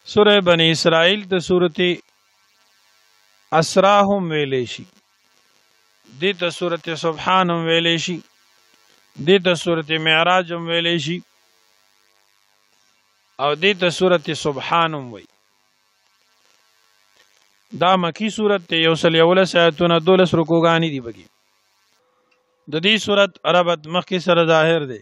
سورہ بنی اسرائیل ته سورۃ اسراء هم ویلې شي، دې ته سورۃ سبحان هم ویلې شي، دې ته سورۃ معراج هم ویلې شي او دې ته سورۃ سبحان هم وایي. دا مکی سورۃ ته یو سل یولس آیاتونه 12 رکوګانی دي. بګي د دې سورۃ عربت مخکې سره ظاهر دی.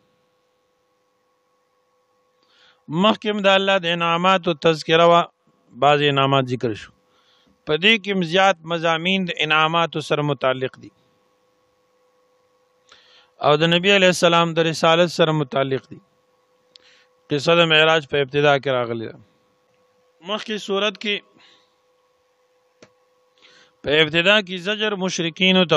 مخکې د الله د انعامات او تذکره وا بعض انعامات ذکر شو، په دې کې زیات مضامین د انعامات سره متعلق دي او د نبی علی السلام د رسالت سره متعلق دي. قصه د معراج په ابتدا کې راغلی ده. مخکې صورت کې په ابتدا کې زجر مشرکین ته،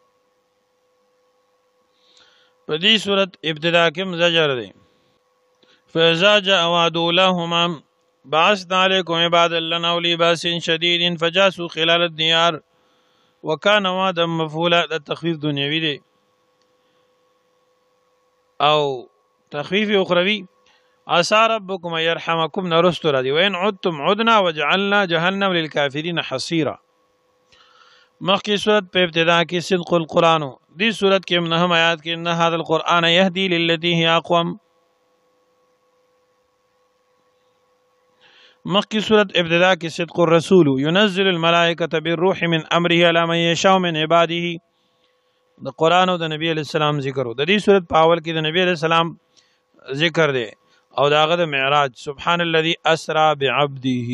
په دې صورت ابتدا کې زجر دی. فإذا جاء وعد أولاهما بعثنا عليكم عبادا لنا أولي بأس شديد فجاسوا خلال الديار وكان وعدا مفعولا. دا تخفیف دنیوي دی او تخفیف اخروی. عسى ربكم ان يرحمكم نرست ردي وان عدتم عدنا وجعلنا جهنم للكافرين حصيرا. مخکې صورت په ابتدا کې صدق القرآن، دې صورت کې 9 آیات کې ان هذا القرآن يهدي للتي هي اقوم. مخکې صورت ابتدا کې صدق الرسول ينزل الملائکه بالروح من امره على من يشاء من عباده. د قرآن او د نبی علیہ السلام ذکر. د دې صورت په اول کې د نبی علیہ السلام ذکر دی او داغه د معراج سبحان الذي اسرا بعبده.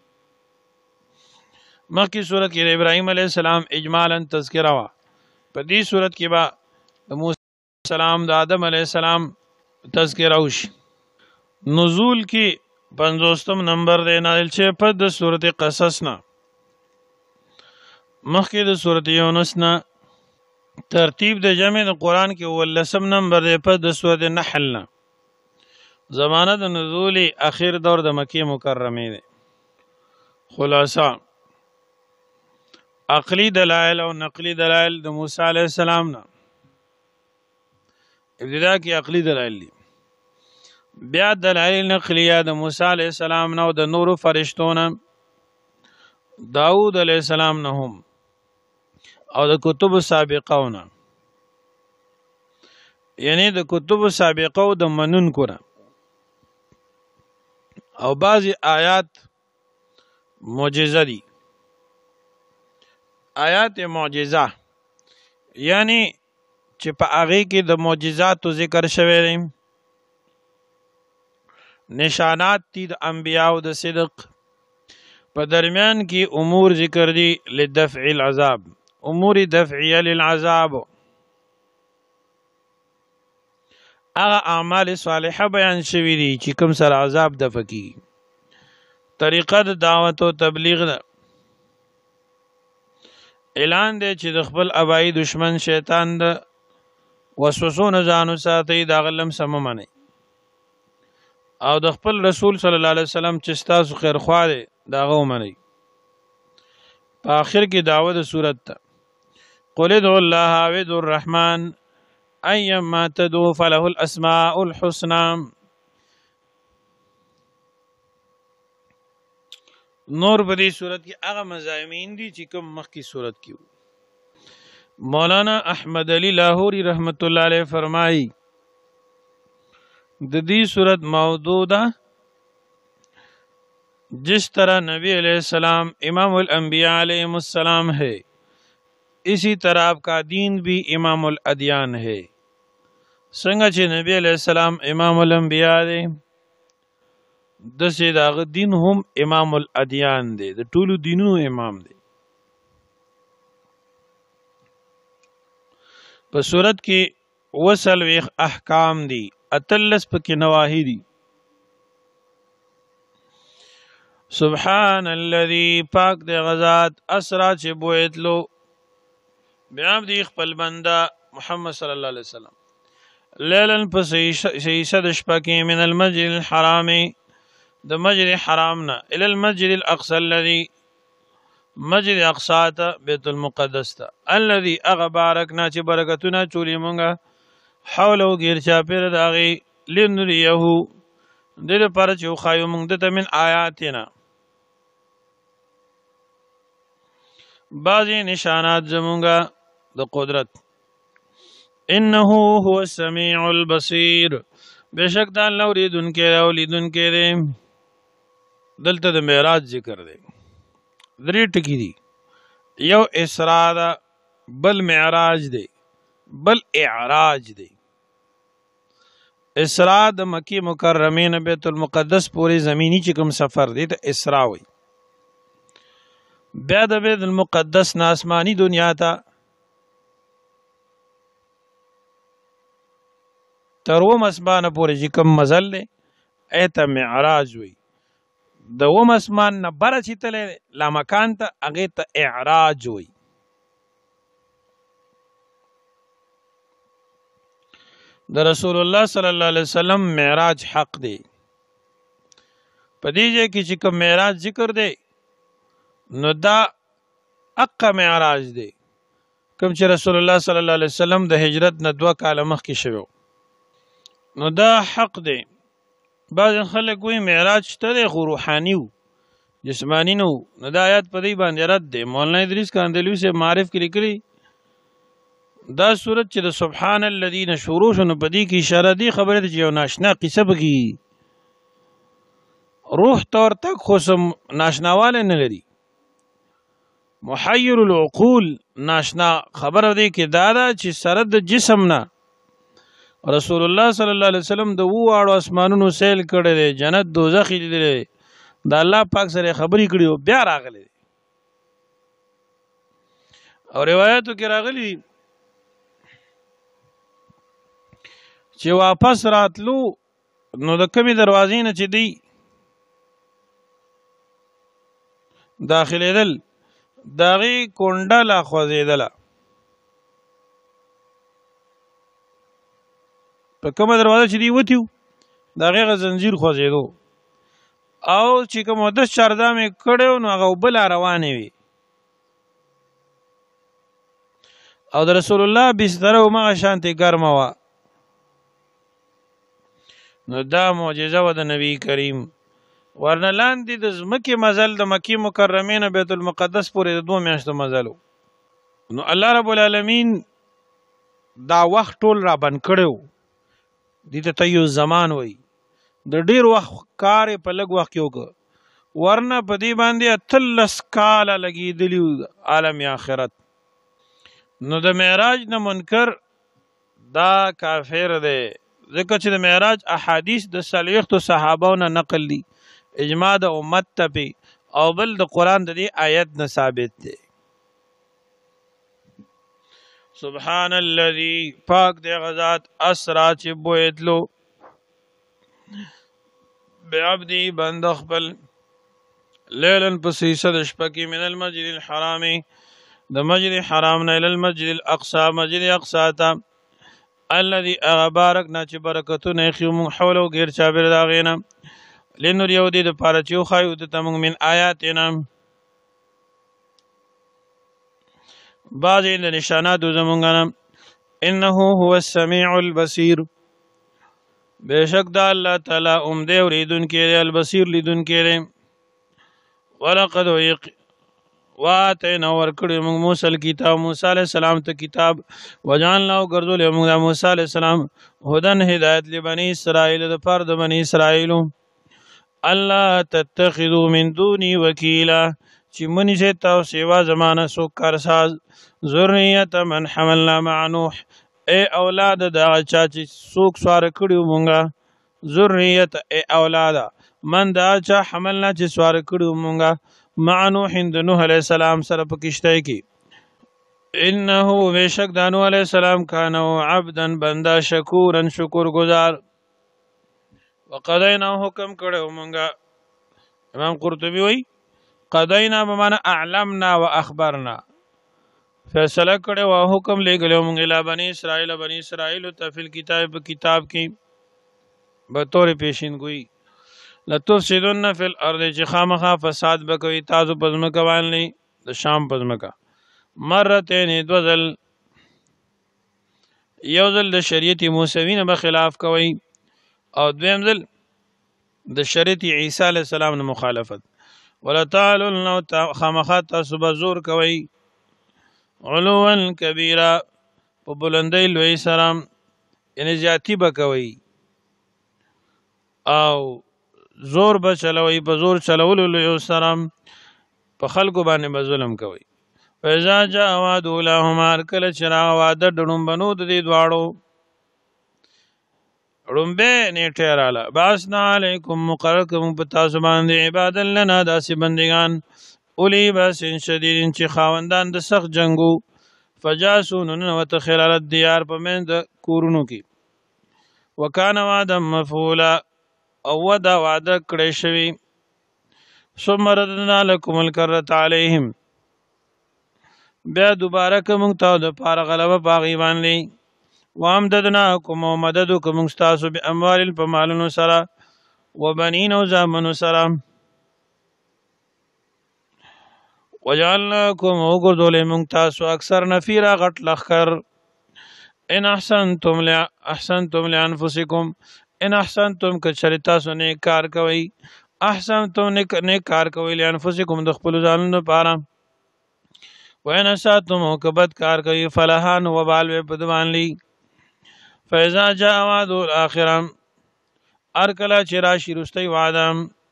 مخکې صورت کې د ابراهیم علیہ السلام اجمالا تذکرہ وا، په دې صورت کې با د موسی السلام د آدم علیہ السلام تذکرہ وشي. نزول کې 50 نمبر دی نازل شوی په د سورۃ قصص نه. مخکې د سورۃ یونس نه ترتیب د جمع د قرآن کې 19 نمبر دی په د سورۃ نحل نه. زمانه د نزول اخیر دور د مکه مکرمه دی. خلاصہ عقلی دلائل او نقلی دلائل د موسی علیہ السلام نه. ابتدا کې عقلی دلائل دي، بیا دلائل نقلیه د موسی علیہ السلام نه او د نورو فرشتو نه، داود علیہ السلام نه هم او د کتب سابقه نه، یعنی د کتب سابقه او د منونکو نه. او بعضی آیات معجزه دي. آیات معجزه یعنی چې په هغه کې د معجزاتو ذکر شوی دی، نشانات دي د انبیاء د صدق. په درمیان کې امور ذکر دي لدفع العذاب، امور دفعیه للعذاب. هغه اعمال صالحه بیان شوی دي چې کوم سره عذاب دفع کی. طریقه د دعوت او تبلیغ ده. اعلان دی چې د خپل ابای دشمن شیطان د وسوسو نه ځانو ساتي، دا غلم سم منی او د خپل رسول صلی الله علیه وسلم چې تاسو خیر خوا دی دا غو منی. په اخر کې دعوت صورت ته قل ادعوا الله او ادعوا الرحمن ايما تدعوا فله الاسماء الحسنى. نور بدی صورت کې هغه مضامین دي چې کوم مخکې صورت کې. مولانا احمد علی لاہوری رحمت الله علیه فرمایي د دې صورت موضوع ده جس طرح نبی علیہ السلام امام الانبیاء علیہ السلام ہے، اسی طرح آپ کا دین بھی امام الادیان ہے. څنګه چې نبی علیہ السلام امام الانبیاء دی، دسې داغه دین هم امام الادیان دی، د ټولو دینونو امام دی. په صورت کې وصل احکام دي، اتلس پکې نواهی دي. سبحان الذي پاک دی غزاد اسرا چې بویتلو بعبد خپل بنده محمد صلی الله علیه وسلم لیلن پس شیشه د شپه کې من المسجد الحرام د مسجد حرام نه الى المسجد الاقصى الذي مسجد اقصا ته بیت المقدس ته الذي اغبارکنا چې برکتونه چولې مونږه حوله غیر چاپیر داغي لنریه دې لپاره چې وښایو موږ دته من آیاتنا بعضې نشانات زمونږه د قدرت. انه هو السمیع البصیر، بشک دا الله اوریدونکی دی او لیدونکی دی. دلته د معراج ذکر دی، درې ټکي دي، یو اسراء ده، بل معراج دی، بل اعراج دی. اسراء د مکی مکرمه نه بیت المقدس پورې زمینی چې کوم سفر دی ته اسراء وي. بیا د بیت المقدس نه آسمانی دنیا ته تر اووم اسمانه پورې چې کوم مزل دی ایته معراج وي. د اووم اسمان نه بره چې تللی لا مکان ته هغې ته اعراج وي. د رسول الله صلی الله علیه وسلم معراج حق دی. په دې ځای کې چې کوم معراج ذکر دی نو دا اقا معراج دی کوم چې رسول الله صلی الله علیه وسلم د هجرت نه 2 کاله مخکې شوی نو دا حق دی. بعض خلک وایي معراج شته دی خو روحاني و جسمانی نه و، نو دا آیات په دې باندې رد دی. مولانا ادریس کاندلوي صاحب معارف کې لیکلي دا صورت چې د سبحان الذین شروع شو نو په دې کې اشاره دی خبره ده چې یو ناشنا قصه بږي روح تور تک خو سم ناشناواله نه لري. محیر العقول ناشنا خبره دی کې دا ده چې سره د جسم نه رسول الله صلی الله علیه وسلم د واړو اسمانونو سیل کړی دی، جنت دوزخ لیدلی، د الله پاک سره خبرې کړي او بیا راغلی دی. او روایتو کې راغلی چې واپس راتلو نو د کمی دروازې نه چې دی داخلېدل د هغې کونډه لا خوځېدله. په کومه دروازه چې دی وتیو د هغې زنځیر خوځېدو او چې کوم مدس چاردام یې کړی نو هغه اوبه لا روانې وي او د رسول الله بستره همغه شانتې ګرمه وه. نو دا معجزه وه د نبی کریم. ورنه لاندې د ځمکې مزل د مکې مکرمې نه بیت المقدس پورې د 2 میاشتو مزل و. نو الله رب العالمین دا وخت ټول را بند کړی و. دې ته تیو زمان وایي. د ډېر وخت کار یې په لږ وخت کې وکړه، ورنه په دې باندې 13 کاله لګېدلي وو عالم آخرت. نو د معراج نه منکر دا کافر دی، ځکه چې د معراج احادیث د 40 صحابو نه نقل دي، اجماع د امت ته پی او بل د قرآن د دې آیت نه ثابت دی. سبحان الذي پاک دی غزاد اسرا چې بویتلو بعبدی بند خپل لیلن پسیسه د شپه کې من المسجد الحرام د مسجد حرام نه الى المسجد الاقصى مسجد اقصى ته الذي بارکنا چې برکتونه خو حوله غیر چابر دا غینا لنور یو دی د پاره چې خو د تم من آیاتنا بعض د نشانات زمونږ انه هو السميع البصير، بشک دا الله تعالی اومده اوریدونکی دی، البصیر لیدونکی دی. ولقد واتینا ورکړو موږ موسی الکتاب، موسی علیہ السلام ته کتاب، وجعلنا وګرځولې موږ موسی علیہ السلام هدن هدایت لبنی اسرائیل د پر د بنی اسرائیل الله تتخذوا من دوني وکیلا چې منی سے تاسو سیوا زمانہ سو کارساز ذریه من حملنا مع نوح اے اولاد دا چا چې څوک سوار کړیو مونږه ذریه اے اولاد من دا چا حملنا چې سوار کړیو مونږه مع نوح د نوح علیہ السلام سره په کشته کې انه بشک د نوح علیہ السلام کانو عبدا بندا شکورا شکر گزار. وقضینا حکم کړو مونږه، امام قرطبی وایي قضینا بمعنى اعلمنا واخبرنا، فیصله کړو او حکم لګلو مونږ اله بنی اسرائیل ته فی الكتاب کتاب کې به تور پیشین گوئی لتفسدن فی الارض چې خامخا فساد بکوي تاسو پزمکه باندې د شام پزمکه مرتين دوزل یو ځل د شریعت موسوی نه به خلاف کوي او دویم ځل د شریعت عیسی علیه السلام نه مخالفت. ولا تعلن خامخات تاسو به زور کوي علوا کبیره په بلندۍ لوی سره یعنی زیاتی به کوي او زور به چلوي په زور چلولو لوی سره په خلکو باندې به ظلم کوي. فإذا جاء وعد أولاهما کله چې راغی وعده د ډومبنو د دې دواړو ړومبې نیټه رااله بعثنا علیکم مقرر کوم په تاسو باندې عبادا لنا داسې بندگان اولی باس شدید چې خاوندان د سخت جنگو فجاسو ننوت خلال الديار په من د کورونو کې وکانه وعدا مفعولا او ودا وعده کړی شوی ثم ردنا لكم الكرة عليهم بیا دوباره کوم ته د پاره غلبه باغی باندې وامددناکم ومددکم استاسو باموال فمالن سرا وبنین وزامن سرا وجعلناکم وګرځولې موږ تاسو اکثر نفیرا غټ لخر ان احسنتم لانفسکم ان احسنتم کچری تاسو نه کار کوي احسنتم نه کار کوي لانفسکم د خپل ځانونو لپاره وین اساتم کبد کار کوي فلحان وبال بدوان لی فاذا جاء وعد الاخره ارکلا چراشی رستی وعده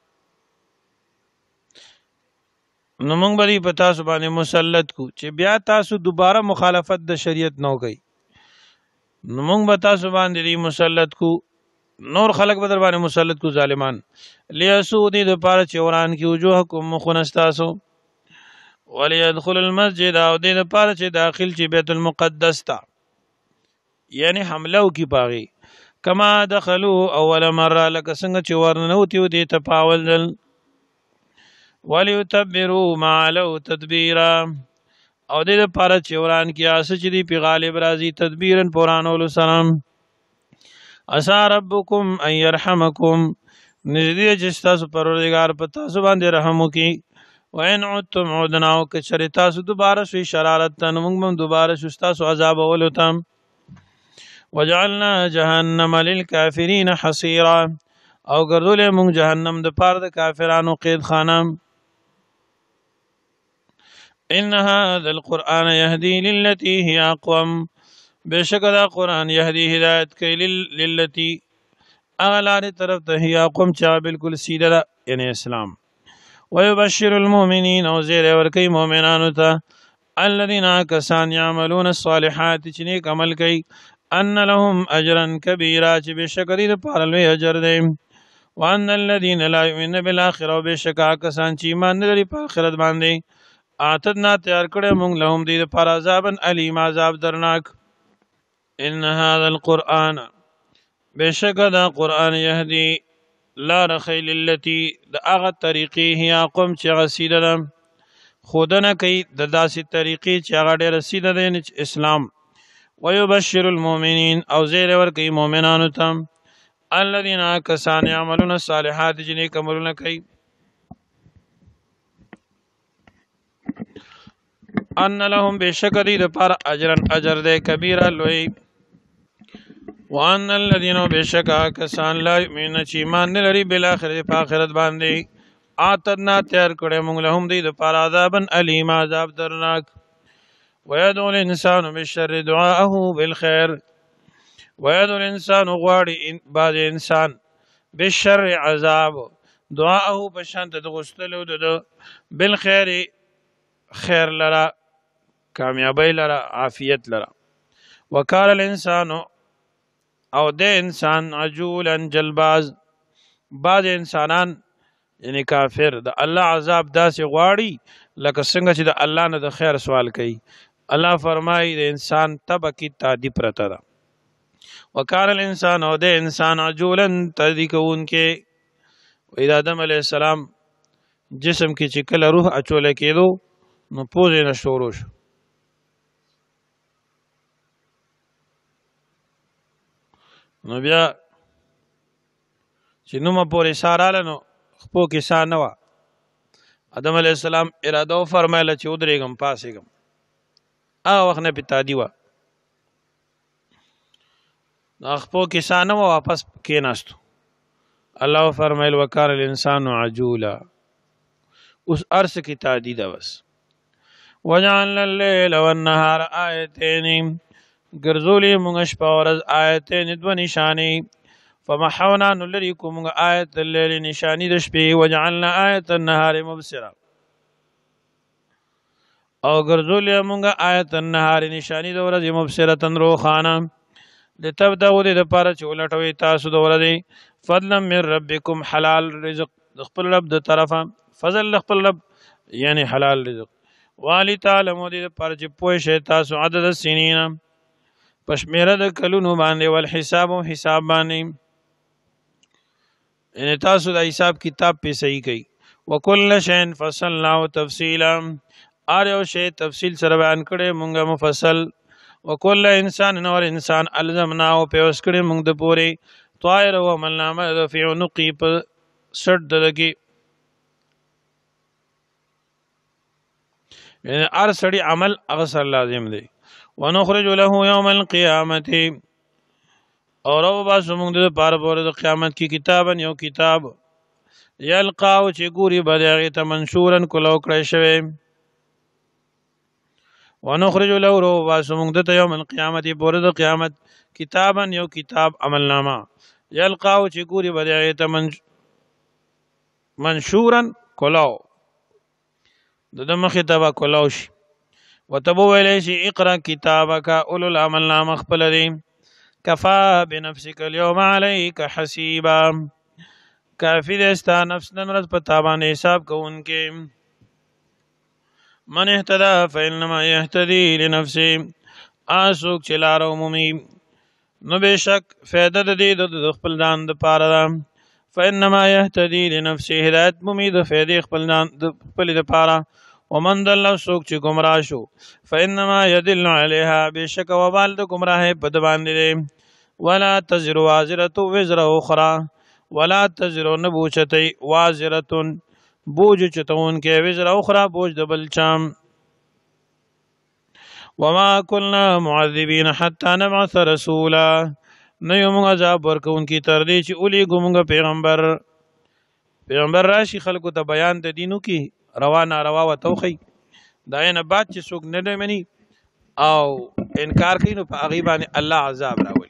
نو موږ به په تاسو باندې مسلط کو چې بیا تاسو دوباره مخالفت د شریعت نو کوي نو موږ به تاسو باندې مسلط کو نور خلق به در باندې مسلط کو ظالمان لیسودی د پاره چوران کی وجوهکم مخنستاسو وليدخل المسجد او د پاره چې داخل چې بیت المقدس تا یعنی حمله کی پاغي کما دخلوا اول مره لك څنګه چې ورنوتی و دي تپاول وليتبروا ما علو تدبيرا او د لپاره چوران کی اس چې دی په غالب راضي تدبیرن پرانول سلام اسا ربکم ان يرحمکم نزدې چې تاسو پروردگار په تاسو باندې رحم وکي وان عدتم عدنا او که شرطا سو دوباره شي شرارت تن موږ دوباره شو تاسو عذاب ولوتم وجعلنا جهنم للكافرين حصيرا او ګرځولې موږ جهنم د پاره د کافرانو قید خانه ان هذا القران يهدي للتي هي اقوم بشک دا قران يهدي هدایت کوي للتي اغلار طرف ته هي اقوم چا بالکل سیده یعنی اسلام ويبشر المؤمنين او زیر ورکی مؤمنانو ته الذين كسان يعملون الصالحات چې نیک عمل کوي ان لهم اجرا كبيرا چې بشک دې په لوی اجر دی وان الذين لا يؤمنون بالاخره بشک کسان چې ایمان نه لري په آخرت باندې اعتدنا تیار کړه موږ لهم دې پر عذاب الیم عذاب درناک ان هذا القران بشک دا قران يهدي لا رخيل التي د اغه طریقې هي قوم چې غسیده خودنه کوي د داسې طریقې چې هغه ډېر رسیده دی اسلام ويبشر المؤمنين او زیر ور کوي مؤمنانو ته الذين كسان يعملون الصالحات جنې کومونه کوي ان لهم بشکری د پر اجر دے کبیره لوی وان الذين بشکا کسان لا یؤمنون چې ایمان نه لري بل اخرت په آخرت باندې اعتدنا تیار کړه موږ لهم دې د پر عذابن الیم عذاب درناک ويدعو الانسان بالشر دعاءه بالخير ويدعو الانسان غواړي بعد انسان بالشر عذاب دعاءه بشانت د غستلو د بالخير خیر لرا کامیابی لرا عافیت لرا وکال الانسان او د انسان عجولا جلباز بعض انسانان یعنی کافر د الله عذاب داسې غواړي لکه څنګه چې د الله نه د خیر سوال کوي الله فرمایي د انسان تبه کی تعدی پرته ده وکال الانسان او د انسان عجولا تدی کوونکې و آدم علیه السلام جسم کې چې کله روح اچول کېدو نو پوزې نه شروع شو نو بیا چې نومه پورې ساراله نو خپو کې سا نه وه آدم علیه السلام اراده وفرمایله چې ودرېږم پاسېږم هغه وخت نه پې تادي وه نو خپو کې سا نه وه واپس کېناستو الله فرمایل وکار الانسان عجولا. اوس ارس کی تعدید بس. وجعلنا الليل والنهار آیتین، ګرځولې موږ شپه او ورځ آیتین دوه نشانې. فمحونا نلری کو موږ آیت الليل نشانی د شپې، وجعلنا آیت النهار مبصرا، او ګرځولې موږ آیت النهار نشانی د ورځې مبصرتن روخانه. لتبدأوا د لپاره چې ولټوي تاسو د ورځې فضلا من ربکم، حلال رزق د خپل رب د طرفه، فضل د خپل رب یعنی حلال رزق. والی تعلموا د لپاره چې پوه شئ تاسو عدد السنین، پشمیره د کلونو باندې، والحساب او حساب باندې، یعنی تاسو د حساب کتاب په صحیح کوي. وکل شیء فصلناه تفصیلا، ار یو شی تفصیل سره بیان کړي مونږه مفصل. وکل انسان نور انسان الزمناه په اوس کړي مونږ د پوره طائر او عملنامه فی عنقی په سټ دلګي، یعنی ار سړی عمل هغه سره لازم دی. ونخرج له یوم القیامت، اور او باسو مونږ د پاره پوره د قیامت کی کتابن یو کتاب، یلقاو چې ګوري بداغه ته منشورن کلو کړی شوی. ونخرج له رو باسو مونږ د یوم القیامت پوره د قیامت کتابن یو کتاب عملنامه، یلقاو چې ګوري بداغه ته منشورن کلو د مخه تبا کلو شي. وتبو ویلی شي اقرا کتابک اولو العملنامه خپل دی، کفا بنفسک اليوم علیک حسیبا، کافی دستا نفس نن ورځ په تابانه حساب کوونکې. من اهتدى فانما يهتدي لنفسه، اسوک چې لار عمومي نو بشک فائدہ د دې د خپل ځان د پاره ده. فانما يهتدي لنفسه، هدایت مومي د فائدې خپل ځان د خپل د پاره. ومن ضل سوک چې گمراه شو فانما يدل عليها، بشک وبال د گمراهۍ په د باندې دی. ولا تزر وازره وزر اخرى، ولا تزر نبوچتی وازره بوج چتون کې، وزر اخرى بوج د بل چام. وما كنا معذبين حتى نبعث رسولا، نه یو موږ عذاب ورکوونکي تر دې چې اولی ګمږه پیغمبر راشي خلکو ته بیان د دینو کې روا ناروا و توخی. دا نه بعد چې څوک نه مني او انکار کوي نو په هغه باندې الله عذاب راولي.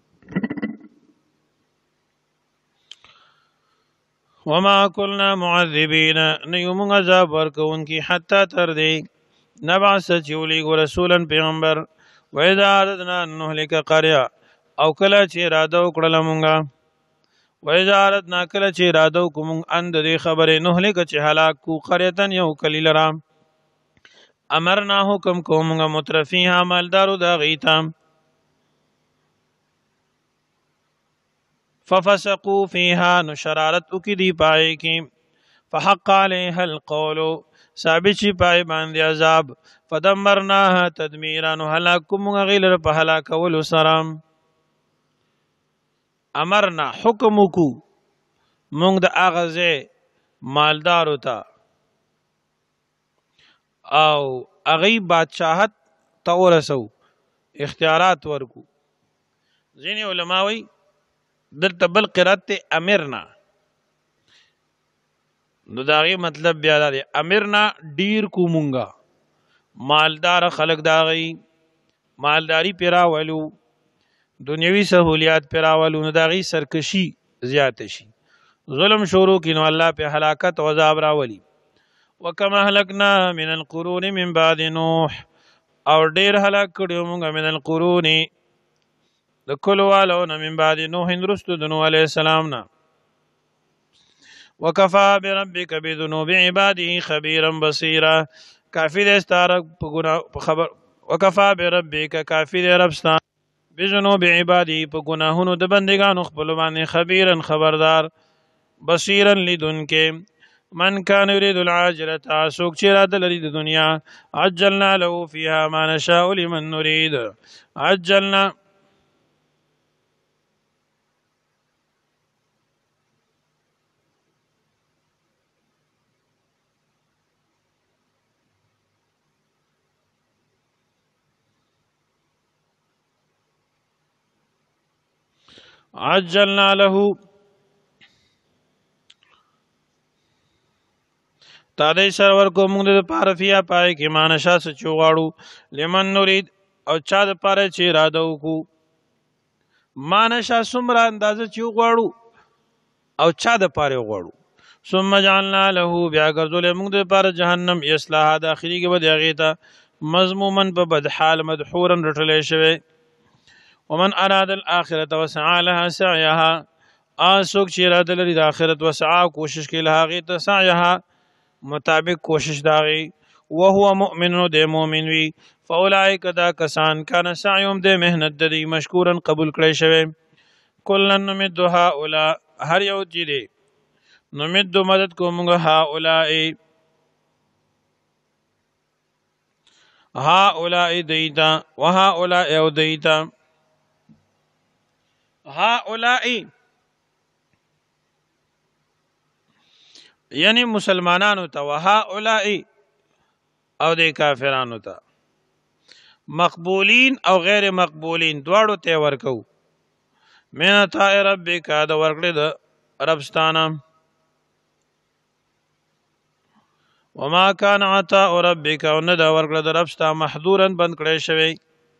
وما كنا معذبين، نه یو موږ عذاب ورکوونکي حتی تر دې نبعث چې ولېږو رسولا پیغمبر. واذا اردنا ان نهلك قريه، او کله چې اراده وکړله مونږه، واذا اردنا کله چې اراده وکړو ان د دې خبرې نهلك چې هلاک کو قريتن یو کلی لرا، امرنا حکم کوو مونږه مترفیها مالدارو دا غیتا، ففسقوا فيها، نو شرارت وکي دی پای کې، فحق عليها القول، ثابت شي پای باندې عذاب، فدمرناها تدمیرا، نو هلاک مونږه غیلر په هلاکولو سره. امرنا حکم کو مونږ د اغازه مالدارو ته او اغي بادشاہت تورسو اختیارات ورکو. ځینې علماوی دلته بل قرات امرنا، نو داغي مطلب بیا دی امرنا ډیر کو مونږه مالدار خلق داغي مالداری پیراولو، دنیوي سہولیات پیراولو، نو داغي سرکشي زیات شي، ظلم شروع کینو الله په هلاکت او عذاب راولي. وکما هلکنا من القرون من بعد نوح، او ډیر هلاک کړو موږ من القرون د کل والو من بعد نوح رستو د نوح علیہ السلام نا. وکفا بربک بذنوب عباده خبيرا بصيرا، کافی دې ستاره په خبر، وکفا بربک کافی دې رب ستاره بذنوب عباده په ګناهونو د بندگانو خپل باندې خبيرا خبردار، بصيرا لدنکه. من كان يريد العاجلة، سوک چې اراده لري د دنیا، عجلنا له فيها ما نشاء لمن نريد، عجلنا عجلنا له تا دې سره ورکو موږ د پاره فیا پای کې مانشا سچو غواړو لمن نورید او چا د پاره چې اراده وکړو مانشا سمره اندازه چې غواړو او چا د پاره غواړو ثم جعلنا له بیا ګرځول موږ د پاره جهنم یصلاها داخلي کې به هغه ته مذموما په بد حال مدحورا رټلې شوی ومن اراد الاخره وسعى لها سعيها اسوک چې اراده لري د اخرت وسعا کوشش کوي له هغه ته سعيها مطابق کوشش داغي وهو مؤمن د مؤمن وي فاولئک دا کسان کان سعيهم د مهنت د مشکورا قبول کړي شوی کلن نمد هؤلاء هر یو چې دی نمد مدد کومغه هؤلاء دیتا وهؤلاء او دیتا هؤلاء یعنی مسلمانانو ته وهؤلاء او د کافرانو ته مقبولین او غیر مقبولین دواړو ته ورکو من عطاء ربک دا ورکړه د ربستانه وما كان عطاء ربك ان دا ورکړه د ربستا محذورا بند کړی شوی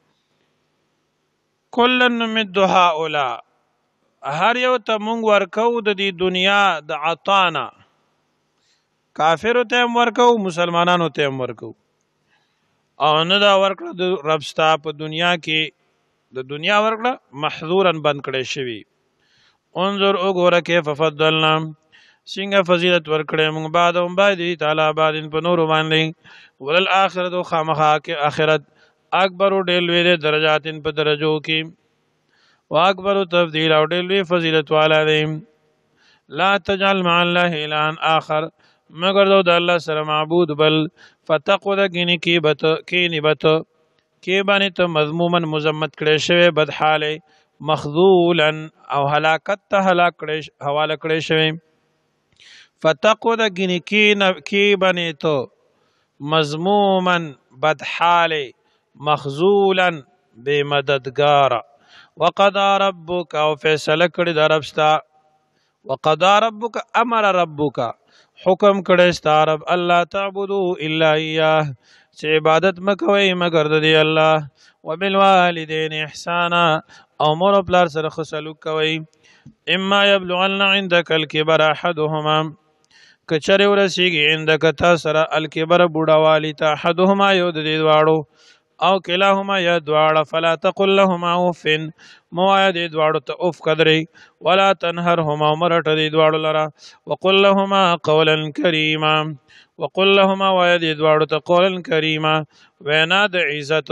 کلن نمد هؤلاء هر یو ته مونږ ورکو د دې دنیا د عطانا کافرو ته ورکو مسلمانانو ته ورکو او نه دا ورکړه د ربستا په دنیا کې د دنیا ورکړه محذورا بند کړی شوی انظر وګوره کیف فضلنا څنګه فضیلت ورکړې موږ بعد هم باید تعالی بعدین په نور باندې ولل اخرت خامخا کې اخرت اکبر ډېر لوی درجاتین په درجو کې واکبر تفضیل او ډېر لوی فضیلت والا دی لا تجعل مع الله الا اخر مگر د الله سره معبود بل فتقود گنی کی بت کی نبت کی باندې ته مذموما مذمت کړي شوی بد حاله مخذولا او هلاکت ته هلاک کړي حواله کړي شوی فتقود گنی کی باندې ته مذموما بد حاله مخذولا بے مددگار وقضى ربك او فیصله کړي د ربستا وقضى ربك امر ربك حکم کړي ستارب الله تعبدوا الا اياه چې عبادت مکوي مگر د الله وبالوالدين احسانا او مور پلار سره خصلو کوي اما يبلغن عندك الكبر احدهما کچره ورسیږي عندك تاسره الكبر بوډاوالی ته احدهما یو د دې دواړو او کلاهما یا دواړه فلا تقل لهما اف موایا دې دواړو ته اف قدرې ولا تنهرهما مرټ دې دواړو لرا وقل لهما قولا کریما وقل لهما وایا دې دواړو ته قولا کریما وینا د عزت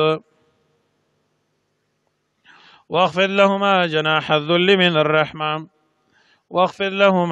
واخفض لهما جناح الذل من الرحمه واخفض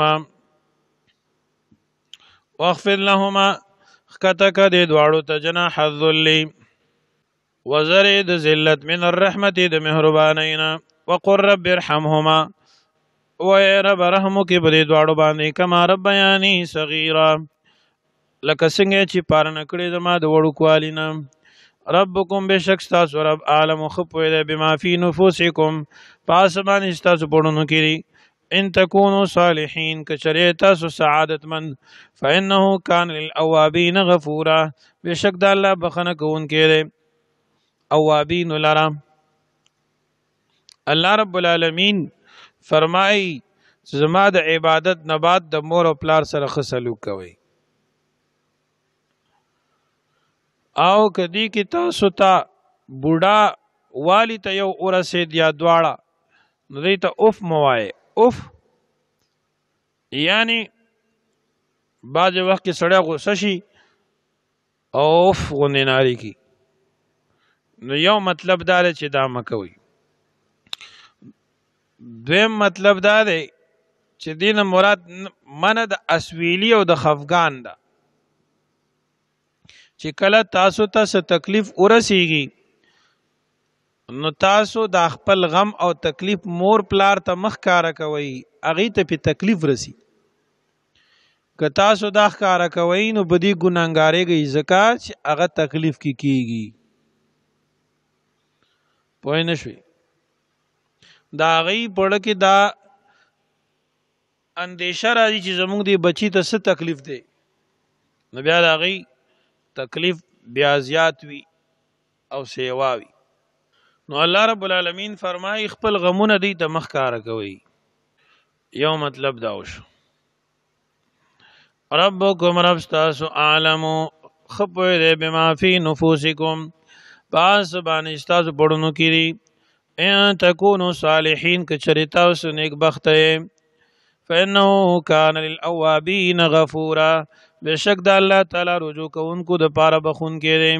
لهما خکتک دې دواړو ته جناح الذل وزر د ذلت من الرحمت د مهربانینا وقر رب ارحمهما و رب رحمک په دې دواړو باندې کما ربیانی صغیرا لکه څنګه چې پالنه کړې زما د وړو کوالینا ربکم بشک تاسو رب عالم خپوی ده بما فی نفوسکم پاسمان تاسو پړونو کړي ان تکونوا صالحین کچره تاسو سعادت مند فانه کان للاوابین غفورا بشک د الله بخنه کوونکی دی اوابین لرا الله رب العالمین فرمای زما د عبادت نه بعد د مور او پلار سره خسلو کوي او کدی کی تاسو ته بوډا والی ته یو ورسید یا دواړه نو دی ته اوف موای اوف یعنی بعض وخت کې سړی غوسه شي اوف غونې ناری کی نو یو مطلب دا دی چې دا مکوي دویم مطلب دا دی چې دین مراد منه د اسویلی او د خفغان ده چې کله تاسو ته تکلیف ورسیږي نو تاسو د خپل غم او تکلیف مور پلار ته مخ کار کوي اغه ته په تکلیف رسی که تاسو دا کار کوي نو بدی ګناګارېږي زکات چې هغه تکلیف کیږي پوه نه شوي دا غي پړه کې دا اندیشه راځي چې زموږ دی بچی ته څه تکلیف دی نو بیا د هغې تکلیف بیا زیات وي او سیوا وي. نو الله رب العالمین فرمایي خپل غمونه دی ته مخ کاره کوي. یو مطلب دا وشو ربکم رب ستاسو اعلمو خپوی دی بما فی نفوسکم پاس باندې ستاسو پړونو کې دي ان تکونو صالحین که چرې تاسو نیک بخته یې فانه کان للاوابین غفورا بشک د الله تعالی رجوع کوونکو د پاره بخونکی دی.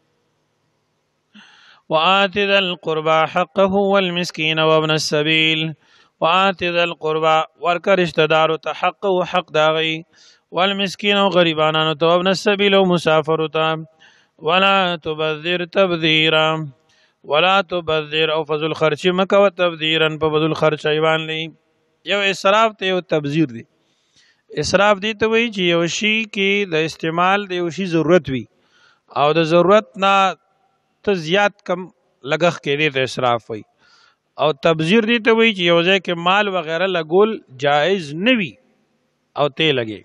وآت ذا القربى حقه والمسكين وابن السبيل وآت ذا القربى ورکه رشتہ دارو ته حقه حق داغي والمسكين او غریبانانو ته وابن السبيل او مسافر ته ولا تبذر تبذيرا ولا تبذر او فضل خرچ مکه و تبذيرا په فضل خرچ ایوان لې یو اسراف ته یو تبذير دی. اسراف دی ته وی چې یو شی کې د استعمال دی یو شی ضرورت وي او د ضرورت نه ته زیات کم لګخ کې دی ته اسراف وي او تبذیر دی ته وی چې یو ځای کې مال وغیرہ لګول جائز نه وي او ته لګي.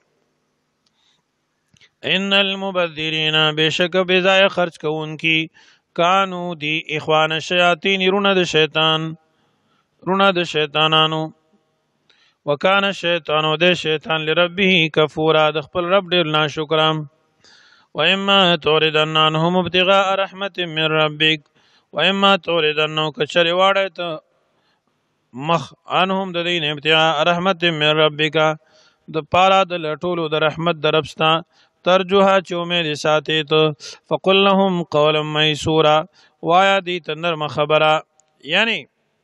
ان المبذرین بشک بزای خرچ کوونکی کانو دی اخوان الشیاطین رونه د شیطانانو وکانه الشیطانو د شیطان لربه کفورا د خپل رب ډیر ناشکرم. واما توردن عنهم ابتغاء رحمت من ربک واما توردن کچری واړی ته مخ عنهم د دین ابتغاء رحمت من ربک د پاره د لټولو د رحمت د ربستا ترجوها چې امید ساتي ته فقل لهم قولا میسورا وایا دی ته نرم خبره. یعنی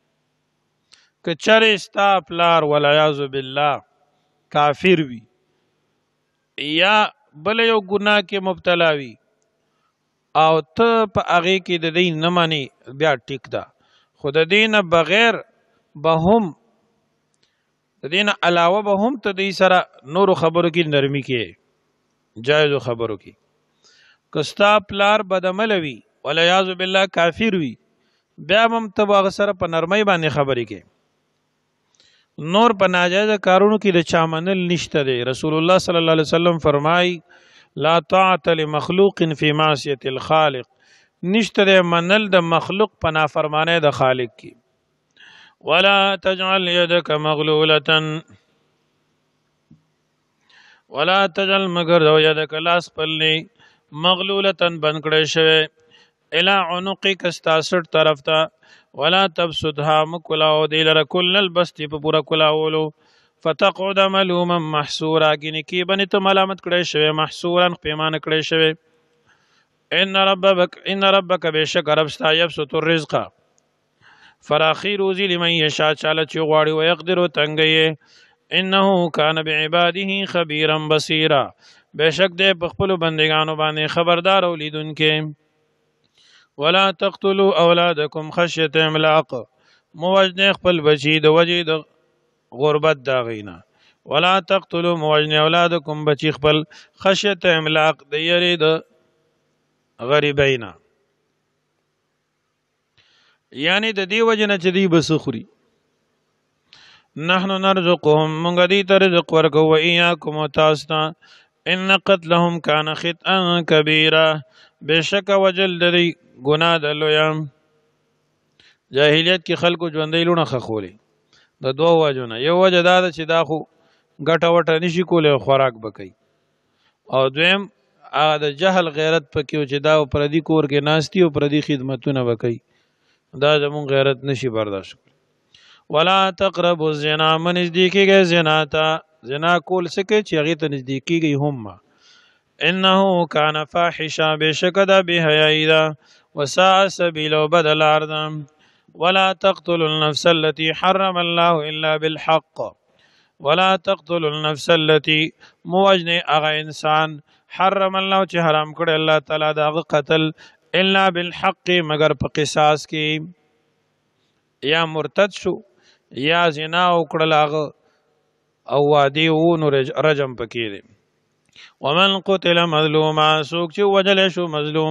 کچری ستا پلار والعیاذ بالله کافر وي یا بل یو ګناه کې مبتلا وي او ته په هغې کې د دې نه منې بیا ټیک ده خو د دې نه بغیر به هم د دې نه علاوه به هم ته دې سره نورو خبرو کې نرمي کې جایزو خبرو کې که ستا پلار بدعمله وي والعیاذ بالله کافر وي بیا هم ته به هغه سره په نرمۍ باندې خبرې کې نور په ناجایزه کارونو کې د چا منل نشته دی. رسول الله صلی الله علیه وسلم فرمای لا طاعت لمخلوق فی معصیة الخالق نشته دی منل د مخلوق په نافرمانه د خالق کې. ولا تجعل يدك مغلولة ولا تجعل مگر دو يدك لاس پلنی مغلولة بند کړی شوی الى عنقك استاسر طرف ته ولا تبسطها مکلاو دی لره کل البسط په پورا کلاولو فتقعد ملوما محسورا گینه کی بنی ته ملامت کړی شوی محسورا پیمانه کړی شوی. ان ربک بشک رب ستا یبسط الرزق فراخی روزی لمن یشاء چاله چې غواړي او يقدر تنگي انه کان بعباده خبيرا بصيرا بشک دې په خپل بندگانو باندې خبردار او لیدونکې. ولا تقتلوا اولادکم خشیه املاق موجنه خپل بچی د وجې د غربت دا غینا ولا تقتلوا موجنه اولادکم بچی خپل خشیه املاق د یری د غریبینا یعنی د دې وجنه چې دی بس خوري نحنو نرزقهم مونږ دې ته رزق ورکو و ایاکم تاستا ان قتلهم کان خطئا کبیرا بشک وجل دې ګناه د لویم. جاهلیت کې خلکو ژوندۍ لونه خخولي د دوه وجونه یو وجه دا ده چې دا خو ګټه وټه نشي کولی خوراک بکوي او دویم هغه د جهل غیرت پکې و چې دا پردي کور کې ناستي او پردي خدمتونه وکوي دا زمون غیرت نشي برداشت کوي. ولا تقربوا الزنا من نزدیکیږي زنا ته زنا کول سکه چې هغې ته نزدیکیږي هم انه کان فاحشا بشک دا بحیائی دا وساء سبیلا بدل عرضا. ولا تقتلوا النفس التي حرم الله الا بالحق ولا تقتلوا النفس التي موجن اغا انسان حرم الله چې حرام کړی الله تعالی دا قتل الا بالحق مگر په قصاص کې یا مرتد شو یا زنا وکړل هغه او وادي و نو رجم پکې دی. ومن قتل مظلوما سوک چې وجل شو مظلوم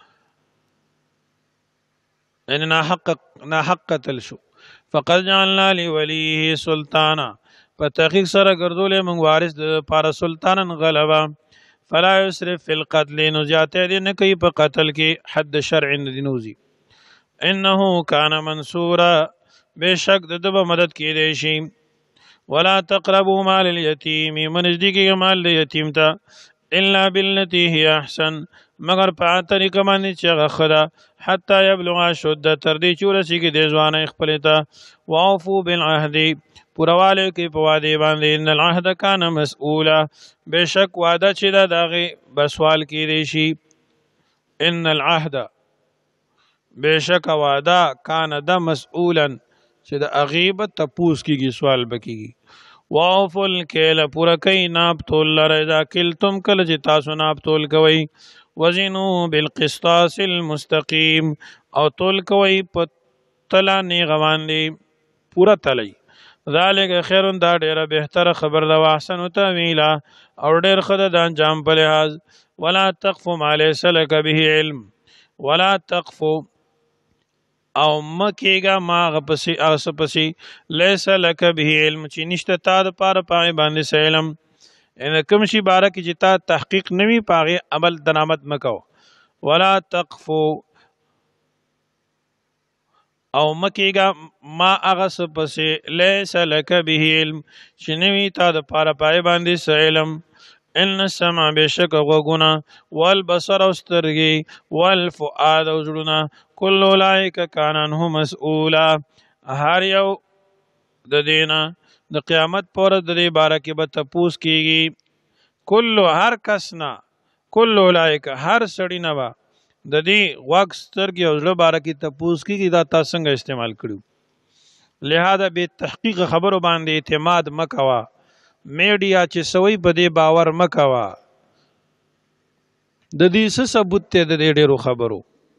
ان ناحق قتل شو فقد جعلنا لوليه سلطانا په تحقیق سره ګرځولې موږ وارث د پاره سلطانن غلبا فلا يسرف فی القتل نو زیاته دې نه کوي په قتل کې حد شرع دې نوزي انه کان منصورا بشک د به مدد کې دی شي ولا تقربوا مال اليتيم من نزدیکی مال د یتیم ته الا بالتي هي احسن مگر په طریقه باندې چې هغه خدا حتی یبلغ شد تر دې چې ورسیږي د ځوانۍ خپلې ته واوفوا بالعهد پورواله کې په وعده باندې ان العهد کان مسئولا بشک وعده چې دا دغه بسوال کېدی شي ان العهد بشک وعده کان د مسئولا چې د غیبت تپوس کیږي سوال بکیږي واوفوا الکیل پورا کوي ناپ تول لره اذا کلتم کله چې تاسو ناپ تول کوئ وزنوا بالقسطاس المستقیم او تول کوئ په تله نیغه باندې پورا تلی ذالک خیر دا ډیره بهتره خبر ده واحسن تاویلا او ډیر ښه ده د انجام په لحاظ ولا تقف ما لیس لک به علم ولا تقف او مکیگا ما غپسی اغسپسی لیس لک به علم چې نشته تا د پاره پاغه باندې سلم ان کوم شي باره کې چې تا تحقیق نوي پاغه عمل درآمد مکو ولا تقف او مکیگا ما اغسپسی لیس لک به علم چې نوي تا د پاره پاغه باندې سلم ان السمع بشک غوگونا والبصر استرگی والفؤاد وزړونه کل اولئک کان عنه مسئولا هر یو د دینا د قیامت پر د دې باره کې به تپوس کیږي کل هر کسنا کل اولئک هر سړی نه با د دې غوږ سترګې او زړه باره کې تپوس کیږي دا تاسو څنګه استعمال کړو لہذا به تحقیق خبرو باندې اعتماد مکوا میډیا چې سوي په دې باور مکوا د دې څه ثبوت ته د ډېرو خبرو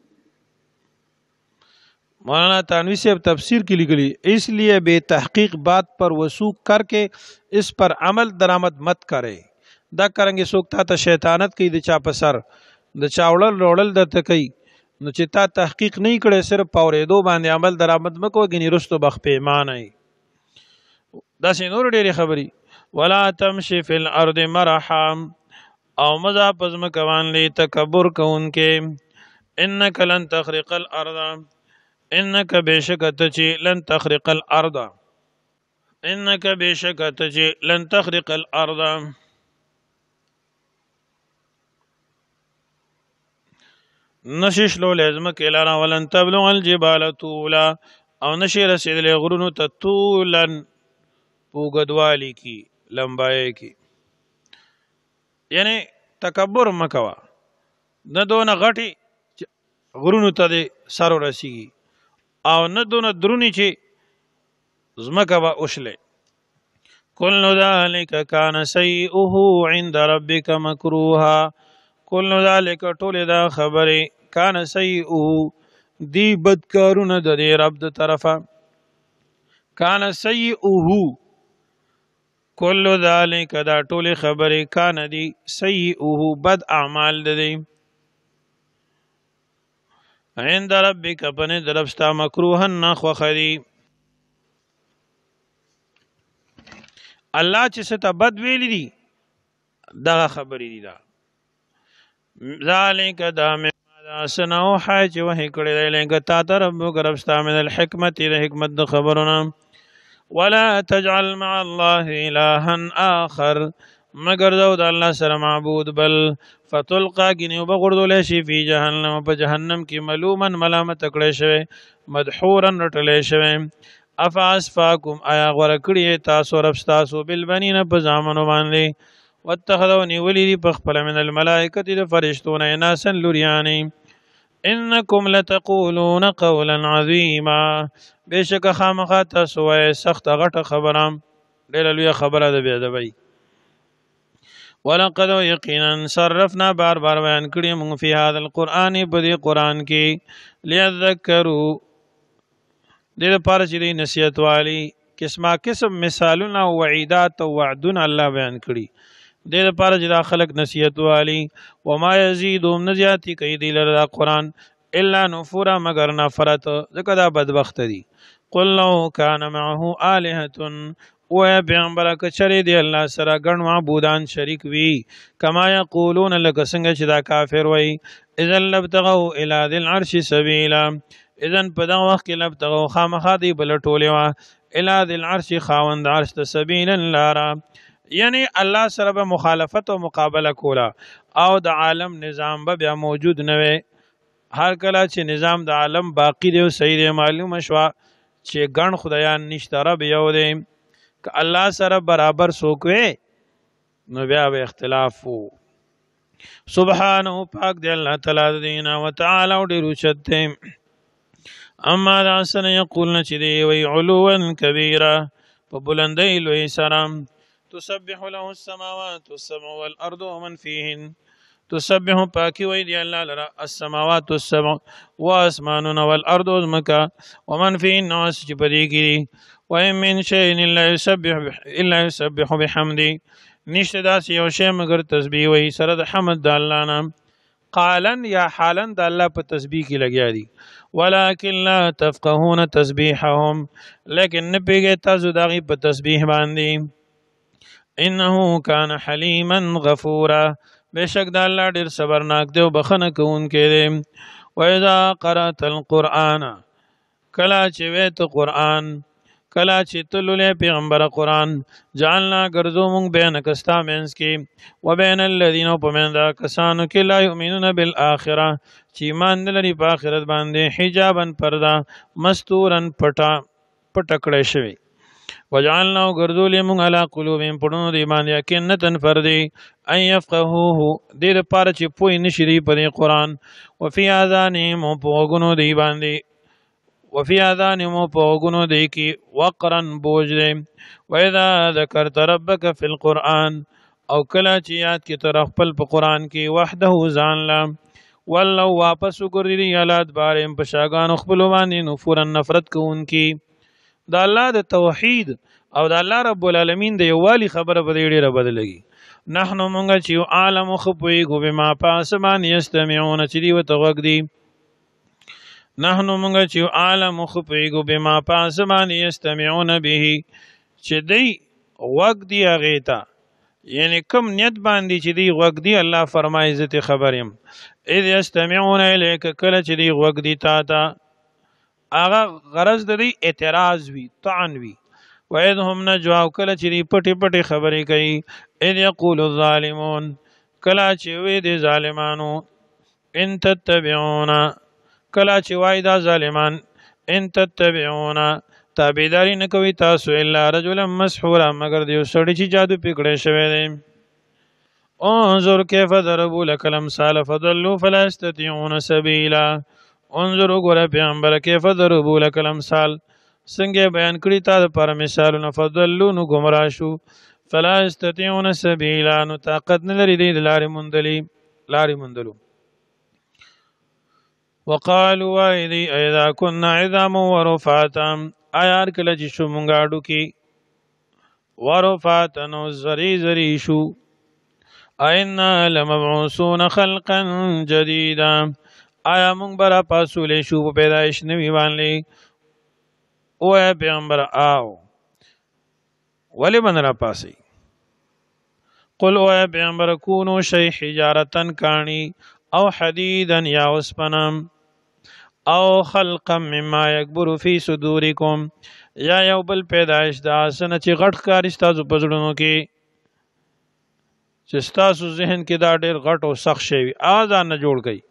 مولانا تانوی صاحب تفسیر کی لکھلی اس لیے بے تحقیق بات پر وثوق کر کے اس پر عمل درآمد مت کرے دا کرنګ سوکتا ته شیطانت کوي د چا په سر د چاوړل روړل د تکي نو چې تا تحقیق نه کړي صرف پاورېدو باندې عمل درآمد مکو غني رستو بخ پیمانه دا سي نور ډېری خبري ولا تمشي في الارض مرحا او مزا پزم کوان لی تکبر کونکه انک لن تخرق الارض انک بشکت چی لن تخرق الارض انک بشکت چی لن تخرق الارض نشش لو لازم کلارا ولن تبلغ الجبال طولا او نشی رسیدل غرونو ته طولن پوګدوالی کی لمبای کی یعنی تکبر مکوا نه دون غټي غرونو ته سارو رسیږي او نه دون درونی چې زمکه با اوشله کل ذلک کان سیئه عند ربک مکروها کل ذلک ټول دا خبره کان سیئه دی بدکارونه د رب د طرفه کان سیئه کل ذالک دا ټول خبره کان دی سیئه بد اعمال دی عند ربک پنه دربستا مکروها نخوخری الله چې ست بد ویلی دی دا خبرې دی دا ذالک دا مما سنو حاج وهی کړي لنګ تا رب ربستا من الحکمت د حکمت د خبرونه ولا تجعل مع الله إلها آخر مگر دو د الله سره معبود بل فتلقى گنیو بغردو لشی فی جهنم په جهنم کې ملوما ملامت کړي شوی مدحورا رټلې شوی افاسفاکم آیا غره کړی تاسو رب تاسو بالبنین په زامنو باندې واتخذونی ولی په خپل من الملائکه د فرشتون اناسا لوریانی انکم لتقولون قولا عظیما بشک خامخا تاسو وای سخت غټه خبره ډېر لوی خبره ده بیا دی ولقد یقینا صرفنا بار بار بیان کړی موږ په هاذ القرآن په دې قرآن کې لیذکروا دې لپاره چې نصیحت والی قسمه قسم مثالونه او وعیدات او وعدونه الله بیان کړي دې لپاره چې خلق نصیحت والی و ما یزيدهم نزیاتی کوي دې لپاره قرآن الا نفورا مگر نفرت ځکه دا بدبخت دي قل لو كان معه آلهة او پیغمبر کچری دی الله سره ګڼ معبودان شریک وی کما یقولون لک څنګه چې دا کافر وای اذا لبتغوا الى ذي العرش سبیلا اذن په دغه وخت کې لبتغوا خامخا دی بل ټوله وا الى ذي العرش خاوند عرش ته سبیلا لارا یعنی الله سره به مخالفت او مقابله کولا او د عالم نظام به بیا موجود نه وي هر کله چې نظام د عالم باقی دی او صحیح دی معلومه شو چې ګڼ خدایان نشته رب یو دی که الله سره برابر څوک وي نو بیا به اختلاف وو سبحانه پاک دی الله تعالی دینا وتعالى او ډیر اوچت دی اما دا سن یقولن چې دی وی علوا کبیره په بلندۍ لوی سره تسبح له السماوات السبع والارض ومن فيهن تسبح پاکی وی دی الله لرا السماوات السبع واسمانون والارض وزمکا ومن فيهن واسج پدې کې وإن من شيء الا يسبح بحمده نشته داسې یو شی مگر تسبیح وی سره د حمد د الله نه قالن یا حالن د الله په تسبیح کې لګیا دي ولكن لا تفقهون تسبيحهم لیکن نه پیږي تاسو دغه په تسبیح باندې انه كان حلیما غفورا بشک د الله ډیر صبرناک دی او بخنه کوونکی دی واذا قرات القرآن کلا چې وې ته قرآن کلا چې تللې پیغمبر قرآن جعلنا ګرځو مونږ بین کستا مینس کې وبین الذین وبین کسانو کې لا یؤمنون بالآخرة چې ایمان نه لري په آخرت باندې حجابا پردا مستورن پټ کړی شوی وجعلنا ګرځولې مونږ علی قلوبهم پړونو د ایمان یقینتن فردی ان یفقهوه دې لپاره چې پوه نشي دی په قرآن وفي آذانهم په غوږونو دی باندې وفي آذانهم په غوږونو دی کې وقرن بوج دی واذا ذکرت ربک فی القرآن او کله چې یاد کې تر خپل په قرآن کې وحده ځان لا والله واپس وګرځي یالات بارم په شاګانو خپل باندې نفورن نفرت کوونکی د الله د توحید او د الله رب العالمین د یووالي خبره په دې ډیره بدلږي نحنو مونږ چې عالم خپويګو بما پاسمان یستمعون چې دی وته وګ دی نحنو مونږ چې عالم خپويګو بما پاسمان یستمعون به چې دی وګ دی هغه ته یعنی کم نیت باندې چې دی وګ دی الله فرمایي عزت خبرم اذ یستمعون الیک کله چې دی وګ دی تا ته هغه غرض د دې اعتراض وی طعن وی واذ هم نجوا کله چې پټي پټي خبرې کوي اذ یقول الظالمون کله چې وی د ظالمانو ان تتبعون کله چې وای دا ظالمان ان تتبعون تابعداري نه کوي تاسو الا رجلا مسحورا مگر دیو سړی چې جادو پکړې شوی دی انظر كيف ضربوا لك الامثال فضلوا فلا يستطيعون سبيلا انظر وګوره پیغمبر کیف ضربوا لك الامثال څنګه بیان کړی تا پر مثالونه فضلوا نو گمراه شو فلا يستطيعون سبيلا نو طاقت نه لري د لارې مندلو وقالوا اذا كنا عظاما ورفاتا ایار کله چې شو مونږ اډو کې ورفاتا نو زری شو اینا لمبعوثون خلقا جديدا آیا مونږ برا پاسولې شو په پیدایش نوی باندې او پیغمبر آو ولی بن را پاسی قل او پیغمبر کونو شی حجارتن کانی او حدیدا یا وسپنم او خلقا مما یکبر فی صدورکم یا یو بل پیدایش دا سنه چې غټ کاری ستاسو پزړونو کې چې ستاسو ذهن کې دا ډېر غټ او سخت شي آزان نه جوړ کړي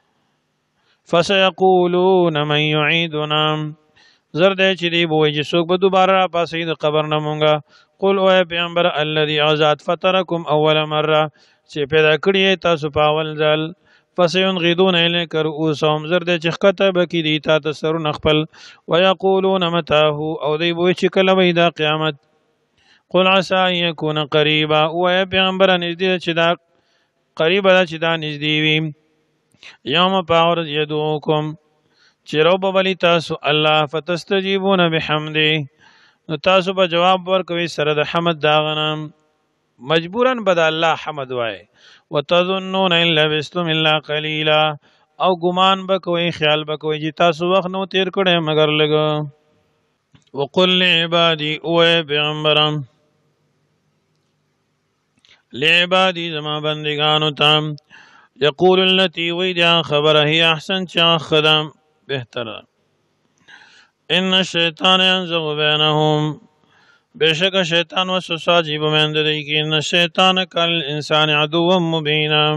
فسيقولون من يعيدنا زرد چې دی بوې چې څوک به دوباره را پاسې د قبر نه مونږه قل او پیغمبر الذي ازاد فطركم اول مره چې پیدا کړی تاسو په اول ځل فسينغضون اليك رؤوسهم زرد چې خطه بکی دی تاسو سر نخپل ويقولون متاه او دی بوې چې کله وي دا قیامت قل عسى ان يكون قريبا او پیغمبر نږدې چې دا قریب دا چې دا نږدې وي یوم پاور یدعوکم چې رو ببلی تاسو الله فتستجیبون بحمده نو تاسو به جواب ورکوي سره د حمد داغنم مجبورن بد الله حمد وای وتظنون ان لبستم الا قليلا او ګمان بکوي خیال بکوي چې تاسو وخت نو تیر کړي مگر لګ وقل لعبادي اوه پیغمبرم لعبادي زما بندگانو تام یقول التي ویدیا خبره هي احسن چا خدم بهتر ان الشیطان ينزغ بینهم بشک شیطان وسوسه جیب مند دی کہ ان الشیطان کل انسان عدو مبینا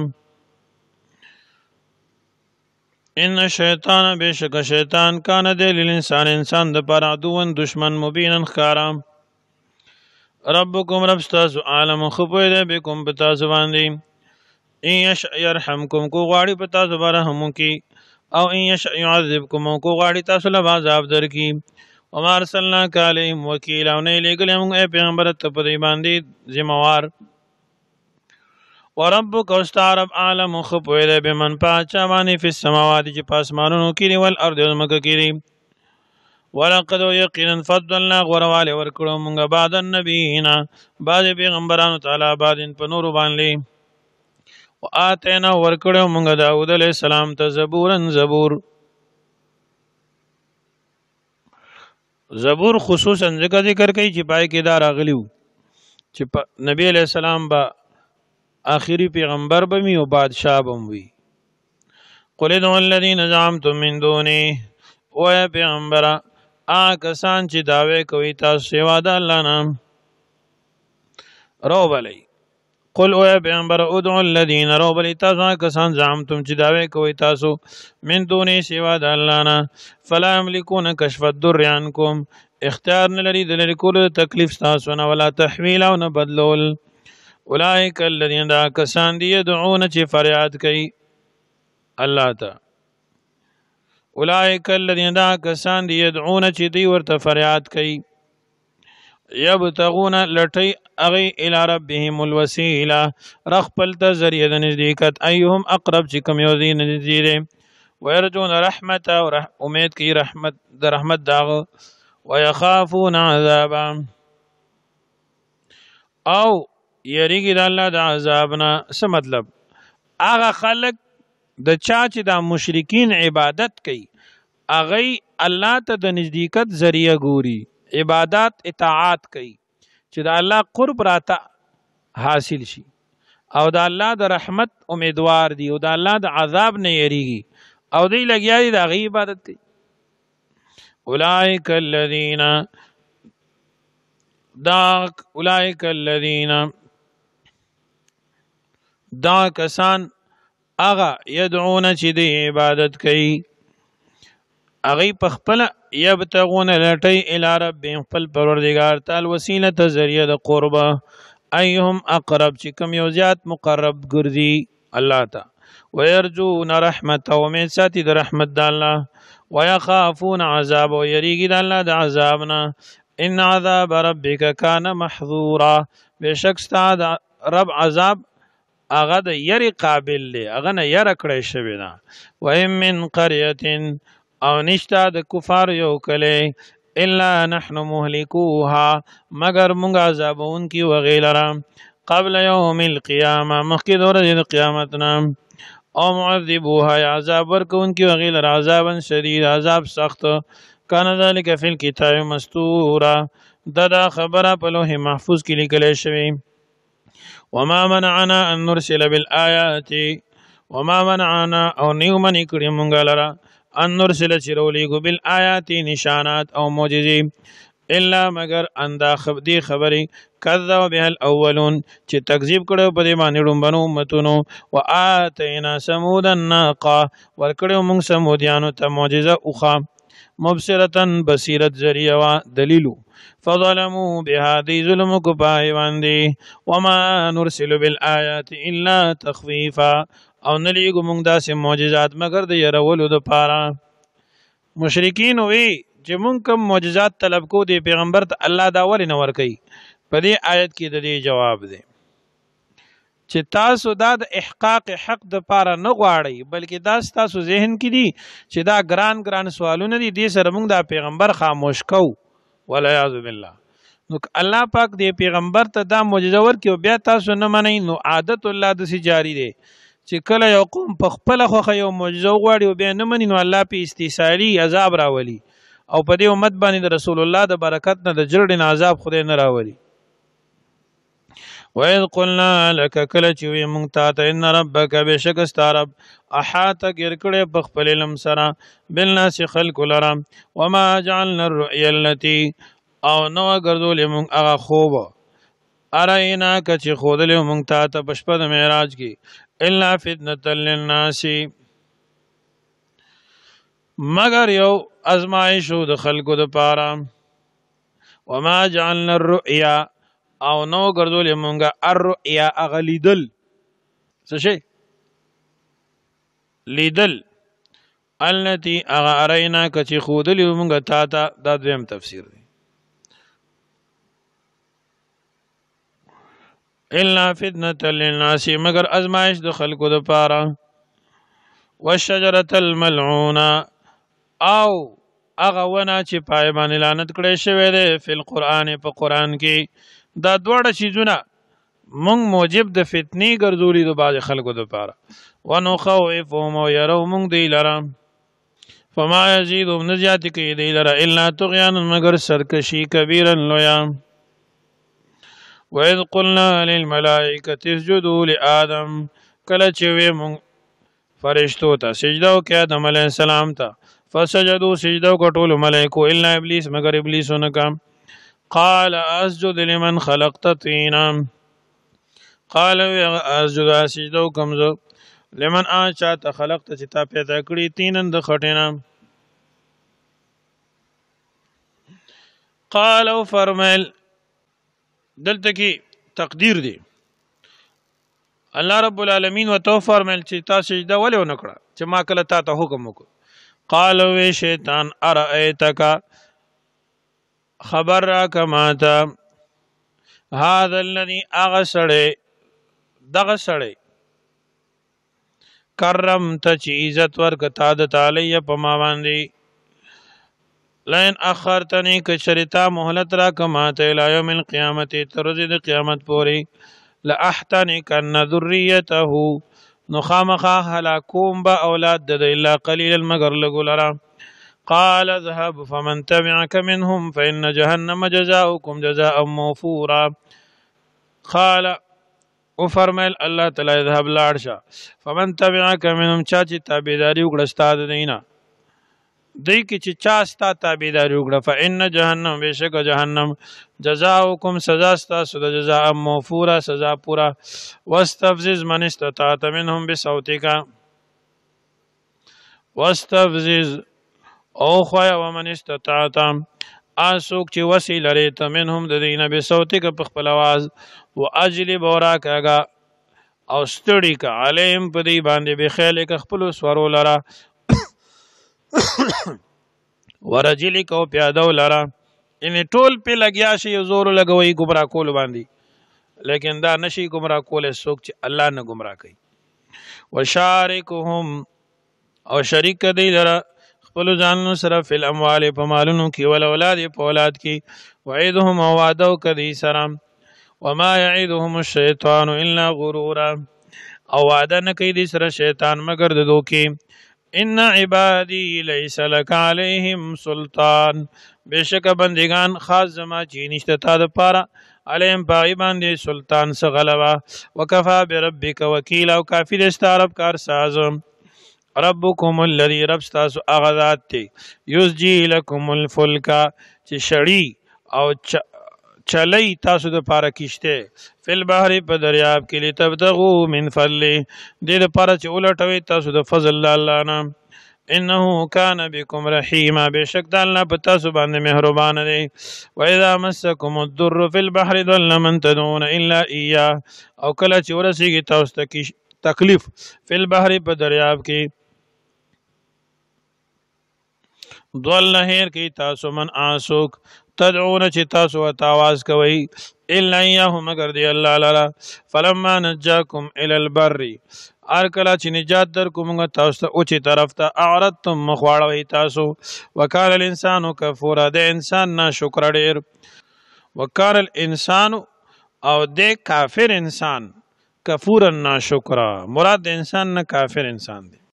ان الشیطان بشک شیطان کان دی للانسان انسان د پر عدو دشمن مبینا خارام ربکم رب استاسو عالم خبوی دی بكم بتاسو باندې ان یشأ یرحمکم کو غاړي پتا زبر هم کی او ان یشأ يعذبکم کو غاړي تاسو له عذاب درکی وما ارسلناک علیهم وکیلا او نه لګل موږ اے پیغمبر ته په دې باندې ذمہوار وربک استعرب عالم خبوی دی بمن پاچا باندې فی السماوات چې پاسمانونو کې دی ول ارض مکه کې دی ولقد یقینا فضلنا غروال ورکړو موږ بعد النبینا بعد پیغمبرانو تعالی بعد په نور باندې وآتینا ورکړو موږ داود علیہ السلام ته زبورن زبور خصوصا ذکر کوي چې پای کې دا راغلیو چې نبی علیہ السلام با آخری پیغمبر بمی او بادشاہ بم وی قل ادعوا الذین زعمتم من دونه او پیغمبر کسان چې داوی کوي تاسو سوا د الله نام رو بلی قل او پیغمبر ادعوا الذین رو بلی تاسو کسان زعمتم چې داوی کوي تاسو من دونه سوا د الله نه فلا یملکون کشف الضر عنکم اختیار نه لري د لري کول تکلیف تاسو نه ولا تحویل او نه بدلول اولئک الذین دا کسان دی يدعون چې فریاد کوي الله ته اولئک الذین دا کسان دی يدعون چې دی ورته فریاد کوي یبتغون لټی اغی الی ربهم الوسیله رخپل ته ذریعہ د نزدېکت ایهم اقرب چې کوم یو دی نږدې ويرجون رحمت او امید کی رحمت د رحمت داغه ويخافون عذابا او یریږي د الله د عذابنا څه مطلب هغه خلق د چا چې د مشرکین عبادت کوي هغه الله ته د نزدېکت ذریعہ ګوري عبادت اطاعت کوي چې د الله قرب راته حاصل شي او د الله د رحمت امیدوار دي او د الله د عذاب نه یریږي او دی لګیا دي د هغه عبادت کوي اولئک الذین دا کسان اغا یدعون چې دی عبادت کوي اغی پخپل یبتغون لټی الی ربهم خپل پروردگار تعالی وسیله ذریعہ د قربه ایهم اقرب چې کوم یو زیات مقرب ګرځي الله ته ويرجون رحمت او من ساتي د رحمت د الله ويخافون عذاب او یریږي د الله د عذابنا ان عذاب ربک کان محذورا بشک استاد رب عذاب اغه د یری قابل دی اغه نه یره کړی شوی نه و من قريه او نشتا د کفار یو کله الا نحن مهلكوها مگر مونږ عذابون کی وغیلرا قبل یوم القیامه مخکې د ورځې د قیامت نه او معذبوها عذاب ورکون کی وغیلرا عذابا شدید عذاب سخت کان ذلک فی الکتاب مستورا دا خبره په لوح محفوظ کې لیکل شوی وما منعنا ان نرسل بالآيات وما منعنا او نیومن کړي مونږ لرا ان نرسل چرولیګو بالآيات نشانات او معجزې الا مگر اندا خبدي خبري کذب به الاولون چې تکذیب کړو په دې باندې ډومبنو امتونو واتینا ثمود الناقه ورکړو مونږ سمودیانو ته معجزه اوخه مبصرتن بصیرت ذریعہ دلیلو فظلموا بهذه ظلم کو پای باندې وما نرسل بالآیات الا تخفیفا او نلیګو موږ داسې معجزات مگر د يرولو د پاره مشرکین وی چې موږ کوم معجزات طلب کو دی پیغمبر ته الله دا ولې نه ور کوي په دې آیت کې د دې جواب دی چې تاسو دا د احقاق حق د پاره نه غواړئ بلکې دا تاسو ذهن کې دي چې دا ګران سوالونه دي دې سره موږ دا پیغمبر خاموش کو ولا یعذ بالله نو الله پاک دې پیغمبر ته دا معجزه ورکي او بیا تاسو نه منئ نو عادت الله د سي جاری دی چې کله یو قوم په خپل خو یو معجزه غواړي او بیا نه مني نو الله په استیصالي عذاب راولي او په دې امت باندې د رسول الله د برکت نه د جړډ نه عذاب خدای نه راوړي. وَإِذْ قُلْنَا لَكَ کله چې وی مونږ ته ان ربک بشک استرب احاطه ګر کړي په خپل علم سره بالناس خلق لرا وما جعلنا الرؤيا التي او نو ګرځول مونږ هغه خوب ارینا کچ خودل مونږ ته په شپه د معراج کې الا فتنه للناس مگر یو ازمایش د خلقو د پاره وما جعلنا الرؤيا او نو ګرځول مونږه الرؤيا اغلیدل څه شي لیدل التي اغرینا کچ خودل مونږه تا دا دویم تفسیر دی الا فتنه للناس مگر ازمایش د خلقو د پاره والشجره الملعونه او هغه ونه چې پای باندې لعنت کړی شوی دی په قرآن کې دا دوړه شیزونه مونږ موجب د فتنې ګرځولي د باز خلکو د پاره ونخوفهم يروا مونږ دی لره فما يزيدهم نزيات کې دی لره الا طغيانا مگر سرکشي کبیرا لویا. وإذ قلنا للملائكة اسجدوا لآدم کله چې وی مونږ فرشتو ته سجده وکړه آدم علیه السلام ته فسجدوا سجده وکړه ټول ملائکو الا ابلیس مگر ابلیس ونکړه. قال اسجد لمن خلقت طينا قال اسجد سجده کمزو لمن اچا خلقت چې تا پیدا کړی تینن د خټینا. قال فرمل دلته کې تقدیر دی الله رب العالمین وتو فرمل چې تا سجده ولې ونکړه چې ما کله تا ته حکم وکړ. قال وی شیطان ارایتک خبر را کماتا هذا الذي اغسړې دغه سړې کرمت چې عزت ورکتا د تعالی په ما باندې لئن اخرتنی کشرتا مهلت را کماته الى يوم القيامه تر ورځې د قیامت پورې لاحتنکن ذریته نو خامخا هلاکوم به اولاد د الا قليلا مگر لګولره. قال اذهب فمن تبعك منهم فإن جهنم جزاؤكم جزاء موفورا. قال وفرمایل الله تعالی اذهب لاړشه فمن تبعك منهم چا چې تابعداري وکړه ستاد دینه دی کې چې چا ستا تابعداري وکړه فإن جهنم بشک جهنم جزاؤكم سزا ستاسو د جزاء موفورا سزا پورا. واستفزز من استطعت منهم بصوتك واستفزز او خویا ومن استطاعت اسوک چې وسی لري ته منهم د دینه به صوتک په خپل आवाज واجلب وراکاګه او ستړي کا علیم په دی باندې به خیال ک خپل سورو لرا ورجلک او پیادو لرا ان ټول په لګیا شي زور لګوي گمراه کول باندې لیکن دا نشي گمراه کول سوک چې الله نه گمراه کوي. وشارکهم او شریک دی لرا خپل ځانونو سره فل اموال په مالونو کې ول اولاد په اولاد کې وعیدهم وعدو کدی سره وما يعيدهم الشیطان الا غرورا او وعده نه کوي د سره شیطان مگر د دوکي. ان عبادی ليس لك عليهم سلطان بشک بندگان خاص زما چې نشته تا د پاره علیم پای باندې سلطان څه غلبا وکفا بربک وکیل او کافی د استعرب کار ساز. ربکم الذی رب تاسو اغذات تی یسجی لکم الفلکا چې شړی او چلی تاسو د پاره کیشته فل بحر په دریاب کې لتبتغوا من فضل دې د پاره چې ولټوي تاسو د فضل الله نه. انه کان بكم رحیما بشک د الله په تاسو باندې مهربان دی. واذا مسکم الضر في البحر ضل من تدعون الا اياه او کله چې ورسیږي تاسو ته تکلیف فل بحر په دریاب کې ضل هیر کې تاسو من آسوک تدعون چې تاسو ته आवाज کوي الا اياه مگر دی الله لالا. فلما نجاكم الى البر ارکلا چې نجات در کوم تاسو ته او چې طرف ته اعرضتم مخواړوي تاسو. وکال الانسان کفورا د انسان ناشکر ډیر وکال الانسان او د کافر انسان کفورا ناشکر مراد د انسان نه کافر انسان دی.